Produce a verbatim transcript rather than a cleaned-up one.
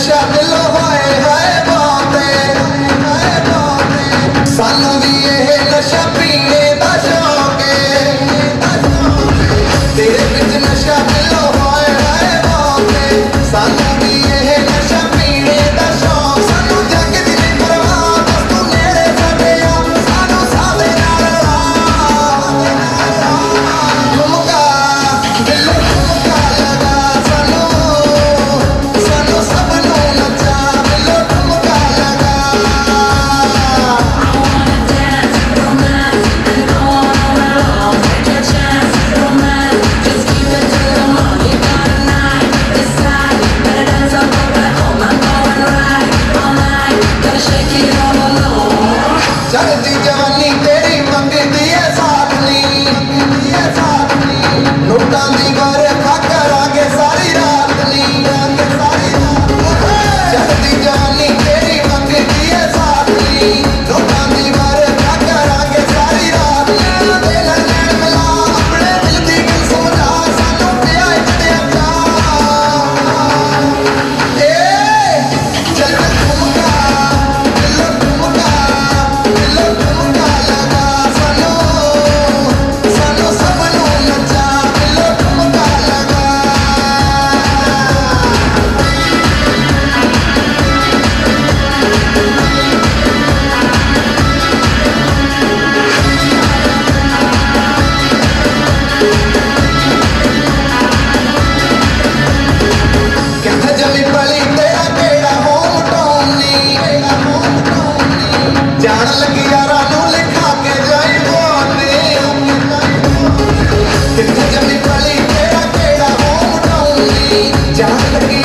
नशा दिलों हाय हाय बाते हाय बाते सानू भी ये नशा पीने दा शौक है तेरे विच नशा दिलों हाय हाय बाते सानू भी ये नशा पीने दा शौक सानू जग दी नहीं परवाह बस तू नेड़े साडे आ सानू सादे नाल ठुमका दिल ठुमका लगा सानू सानू सब नू नचा दिल ठुमका लगा चढ़ती जवानी तेरी मंगदी है साथ नी मंगदी है साथ नी नोटां दी बरखा करांगे सारी रात नी करांगे सारी रात चढ़ती जवानी तेरी मंगदी है साथ नी नोटां दी बरखा करांगे सारी रात नी दिल नैन मिला अपने दिल दी गल समझा सानू पिया इकड़िया चा ए चल ठुमका दिल ठुमका दिल ठुमका लगा सानू सानू सब नू नचा दिल ठुमका लगा किथे जमी पली तेरा केड़ा होम टाउन नी केड़ा होम टाउन नी जान लगी यारा नू लिखा के जाई बोने किथे जमी पली तेरा केड़ा होम टाउन नी जान लगी